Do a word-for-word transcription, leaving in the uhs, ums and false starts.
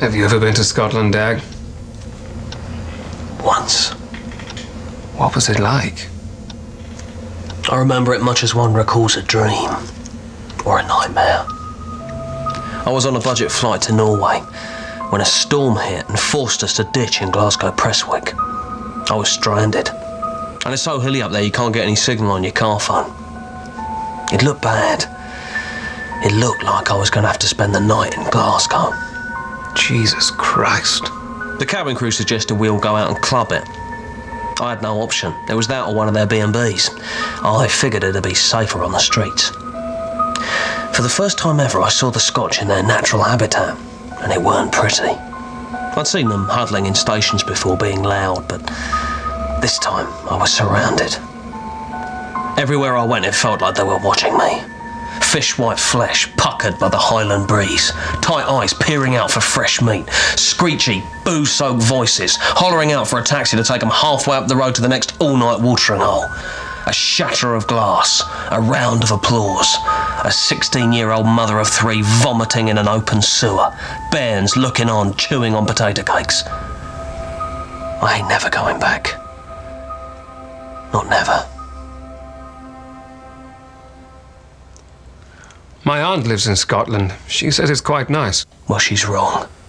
Have you ever been to Scotland, Dag? Once. What was it like? I remember it much as one recalls a dream or a nightmare. I was on a budget flight to Norway when a storm hit and forced us to ditch in Glasgow Prestwick. I was stranded. And it's so hilly up there you can't get any signal on your car phone. It looked bad. It looked like I was going to have to spend the night in Glasgow. Jesus Christ. The cabin crew suggested we all go out and club it. I had no option. It was that or one of their B and Bs. I figured it'd be safer on the streets. For the first time ever, I saw the Scotch in their natural habitat, and it weren't pretty. I'd seen them huddling in stations before, being loud, but this time I was surrounded. Everywhere I went, it felt like they were watching me. Fish-white flesh puckered by the Highland breeze, tight eyes peering out for fresh meat, screechy, booze-soaked voices hollering out for a taxi to take them halfway up the road to the next all-night watering hole. A shatter of glass, a round of applause, a sixteen-year-old mother of three vomiting in an open sewer, bairns looking on, chewing on potato cakes. I ain't never going back. Not never. My aunt lives in Scotland. She says it's quite nice. Well, she's wrong.